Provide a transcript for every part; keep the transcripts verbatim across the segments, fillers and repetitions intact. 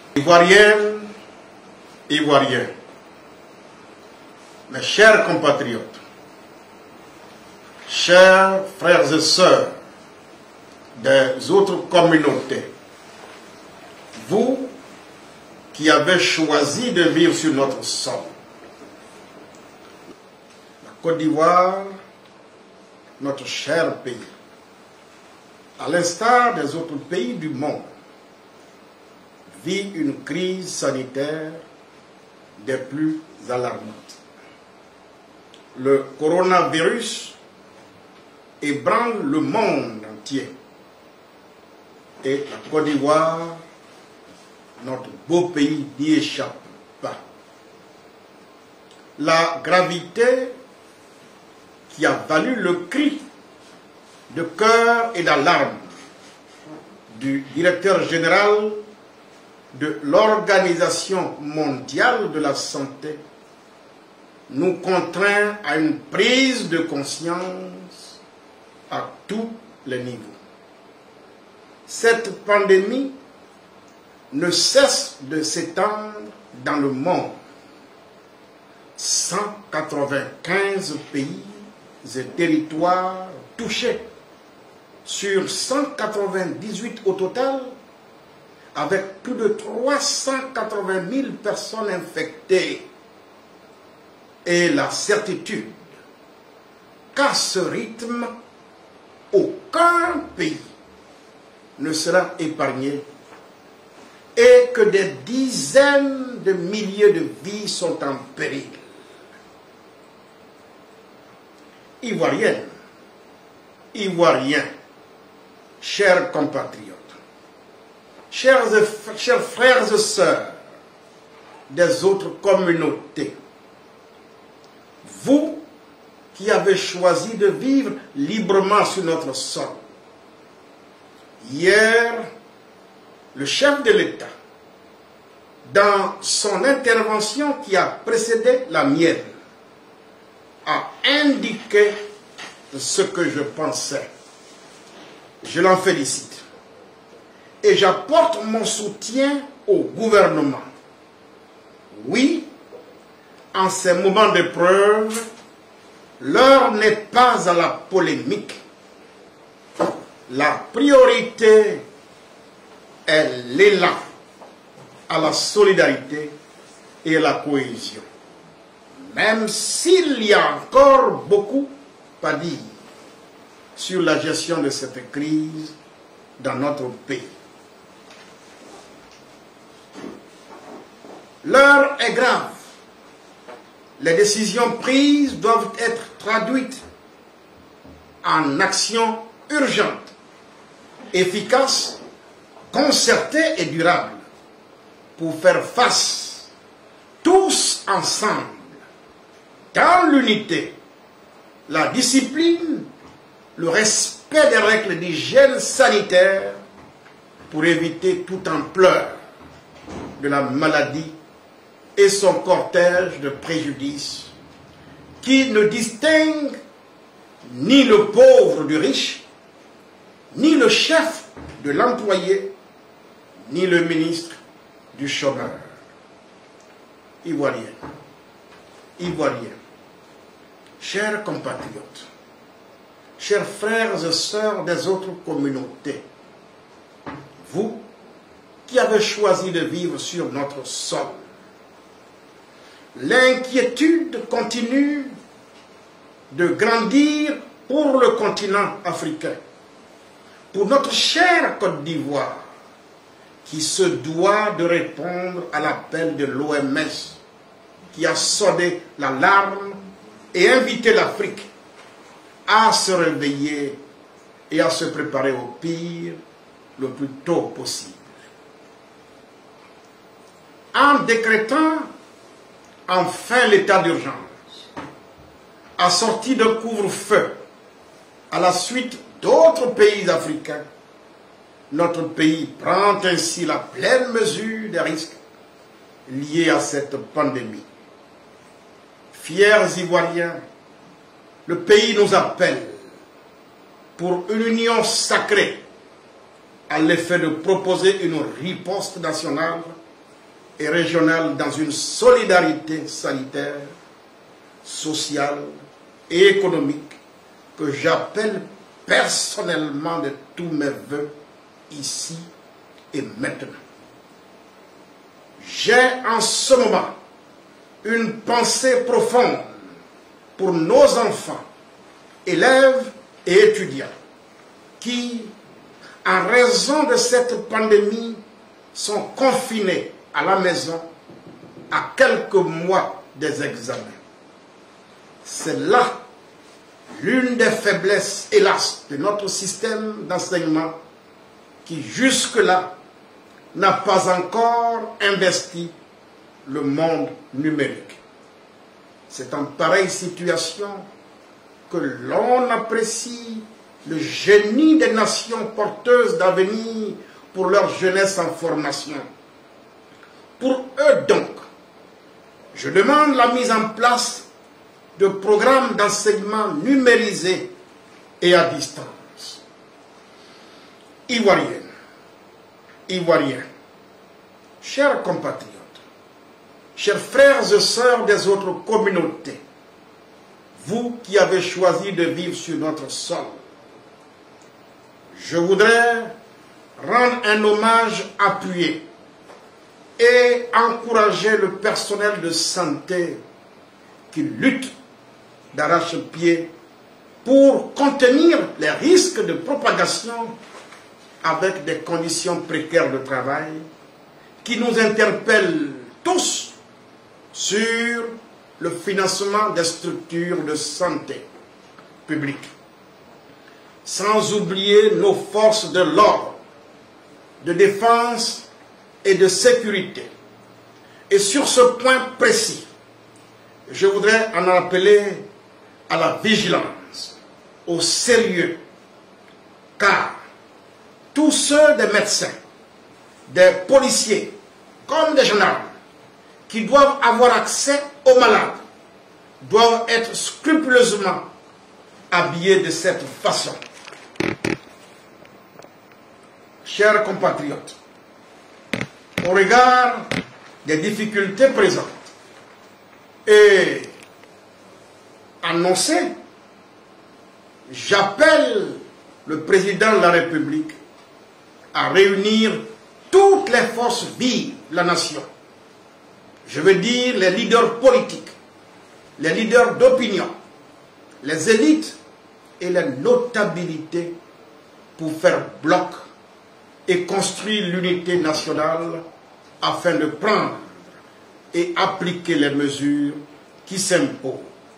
Ivoiriennes, Ivoiriens, mes chers compatriotes, chers frères et sœurs des autres communautés, vous qui avez choisi de vivre sur notre sol, la Côte d'Ivoire, notre cher pays, à l'instar des autres pays du monde, vit une crise sanitaire des plus alarmantes. Le coronavirus ébranle le monde entier et la Côte d'Ivoire, notre beau pays, n'y échappe pas. La gravité qui a valu le cri de cœur et d'alarme du directeur général de l'Organisation mondiale de la santé nous contraint à une prise de conscience à tous les niveaux. Cette pandémie ne cesse de s'étendre dans le monde. cent quatre-vingt-quinze pays et territoires touchés sur cent quatre-vingt-dix-huit au total, avec plus de trois cent quatre-vingt mille personnes infectées, et la certitude qu'à ce rythme, aucun pays ne sera épargné et que des dizaines de milliers de vies sont en péril. Ivoiriennes, Ivoiriens, chers compatriotes, chers, et, chers frères et sœurs des autres communautés, vous qui avez choisi de vivre librement sur notre sol, hier, le chef de l'État, dans son intervention qui a précédé la mienne, a indiqué ce que je pensais. Je l'en félicite. Et j'apporte mon soutien au gouvernement. Oui, en ces moments d'épreuve, l'heure n'est pas à la polémique. La priorité est l'élan à la solidarité et à la cohésion. Même s'il y a encore beaucoup à dire sur la gestion de cette crise dans notre pays. L'heure est grave. Les décisions prises doivent être traduites en actions urgentes, efficaces, concertées et durables pour faire face tous ensemble dans l'unité, la discipline, le respect des règles d'hygiène sanitaire pour éviter toute ampleur de la maladie et son cortège de préjudices qui ne distingue ni le pauvre du riche, ni le chef de l'employé, ni le ministre du chômeur. Ivoiriens, Ivoiriens, chers compatriotes, chers frères et sœurs des autres communautés, vous qui avez choisi de vivre sur notre sol, l'inquiétude continue de grandir pour le continent africain, pour notre chère Côte d'Ivoire, qui se doit de répondre à l'appel de l'O M S, qui a sonné l'alarme et invité l'Afrique à se réveiller et à se préparer au pire le plus tôt possible. En décrétant enfin l'état d'urgence, assorti de couvre-feu, à la suite d'autres pays africains, notre pays prend ainsi la pleine mesure des risques liés à cette pandémie. Fiers Ivoiriens, le pays nous appelle pour une union sacrée à l'effet de proposer une riposte nationale et régionale dans une solidarité sanitaire, sociale et économique que j'appelle personnellement de tous mes voeux ici et maintenant. J'ai en ce moment une pensée profonde pour nos enfants, élèves et étudiants qui, en raison de cette pandémie, sont confinés à la maison à quelques mois des examens. C'est là l'une des faiblesses, hélas, de notre système d'enseignement qui, jusque-là, n'a pas encore investi le monde numérique. C'est en pareille situation que l'on apprécie le génie des nations porteuses d'avenir pour leur jeunesse en formation. Pour eux donc, je demande la mise en place de programmes d'enseignement numérisés et à distance. Ivoiriennes, Ivoiriens, chers compatriotes, chers frères et sœurs des autres communautés, vous qui avez choisi de vivre sur notre sol, je voudrais rendre un hommage appuyé et encourager le personnel de santé qui lutte d'arrache-pied pour contenir les risques de propagation avec des conditions précaires de travail qui nous interpellent tous sur le financement des structures de santé publique. Sans oublier nos forces de l'ordre, de défense et de sécurité. Et sur ce point précis, je voudrais en appeler à la vigilance, au sérieux, car tous ceux des médecins, des policiers, comme des gendarmes, qui doivent avoir accès aux malades, doivent être scrupuleusement habillés de cette façon. Chers compatriotes, au regard des difficultés présentes et annoncées, j'appelle le président de la République à réunir toutes les forces vives de la nation. Je veux dire les leaders politiques, les leaders d'opinion, les élites et les notabilités pour faire bloc et construire l'unité nationale afin de prendre et appliquer les mesures qui s'imposent.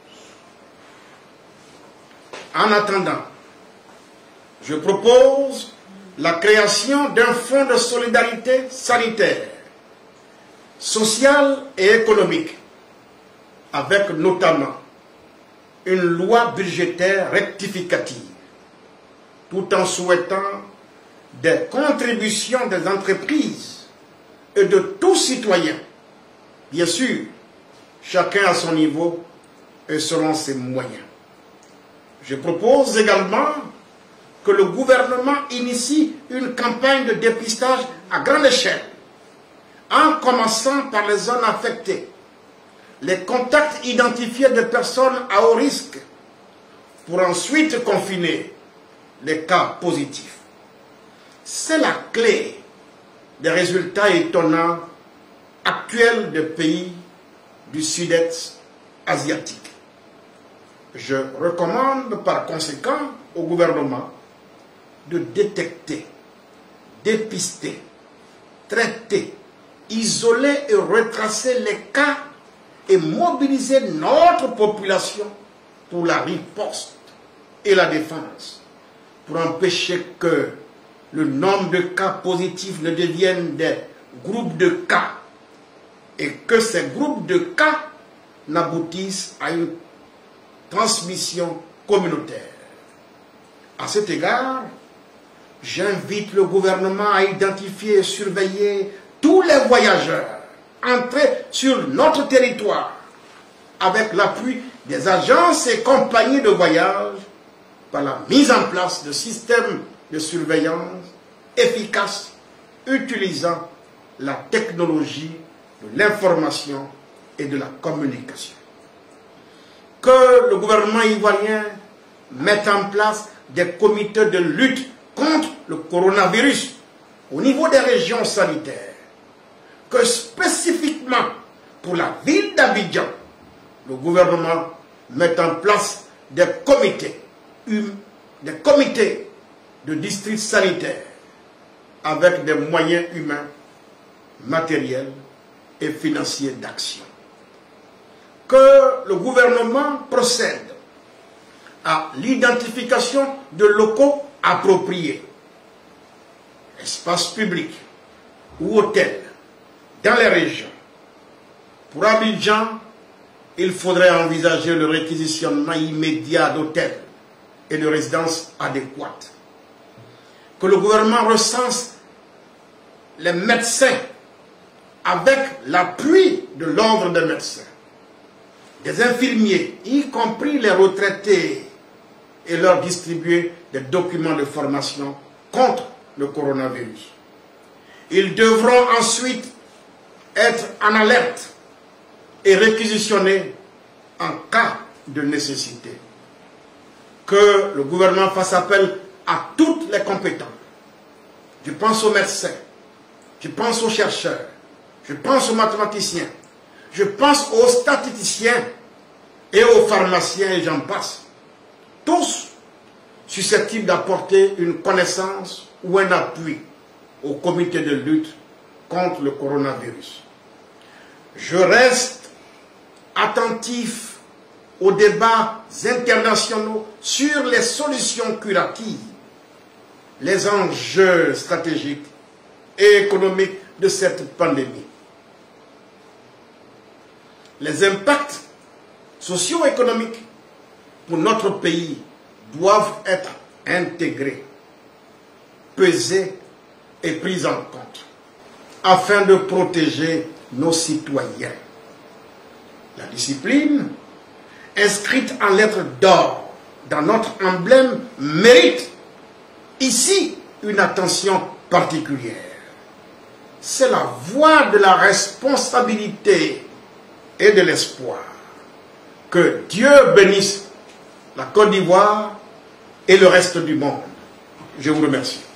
En attendant, je propose la création d'un fonds de solidarité sanitaire, sociale et économique, avec notamment une loi budgétaire rectificative, tout en souhaitant des contributions des entreprises et de tous citoyens, bien sûr, chacun à son niveau et selon ses moyens. Je propose également que le gouvernement initie une campagne de dépistage à grande échelle, en commençant par les zones affectées, les contacts identifiés de personnes à haut risque, pour ensuite confiner les cas positifs. C'est la clé des résultats étonnants actuels des pays du sud-est asiatique. Je recommande par conséquent au gouvernement de détecter, dépister, traiter, isoler et retracer les cas et mobiliser notre population pour la riposte et la défense, pour empêcher que le nombre de cas positifs ne devienne des groupes de cas et que ces groupes de cas n'aboutissent à une transmission communautaire. À cet égard, j'invite le gouvernement à identifier et surveiller tous les voyageurs entrés sur notre territoire avec l'appui des agences et compagnies de voyage par la mise en place de systèmes de surveillance efficaces utilisant la technologie de l'information et de la communication. Que le gouvernement ivoirien mette en place des comités de lutte contre le coronavirus au niveau des régions sanitaires. Que spécifiquement pour la ville d'Abidjan, le gouvernement mette en place des comités, des comités de district sanitaire avec des moyens humains, matériels et financiers d'action. Que le gouvernement procède à l'identification de locaux appropriés, espaces publics ou hôtels dans les régions. Pour Abidjan, il faudrait envisager le réquisitionnement immédiat d'hôtels et de résidences adéquates. Que le gouvernement recense les médecins avec l'appui de l'ordre des médecins, des infirmiers, y compris les retraités, et leur distribuer des documents de formation contre le coronavirus. Ils devront ensuite être en alerte et réquisitionnés en cas de nécessité. Que le gouvernement fasse appel à toutes les compétences. Je pense aux médecins, je pense aux chercheurs, je pense aux mathématiciens, je pense aux statisticiens et aux pharmaciens et j'en passe. Tous susceptibles d'apporter une connaissance ou un appui au comité de lutte contre le coronavirus. Je reste attentif aux débats internationaux sur les solutions curatives, les enjeux stratégiques et économiques de cette pandémie. Les impacts socio-économiques pour notre pays doivent être intégrés, pesés et pris en compte afin de protéger nos citoyens. La discipline, inscrite en lettres d'or dans notre emblème, mérite ici une attention particulière. C'est la voie de la responsabilité et de l'espoir. Que Dieu bénisse la Côte d'Ivoire et le reste du monde. Je vous remercie.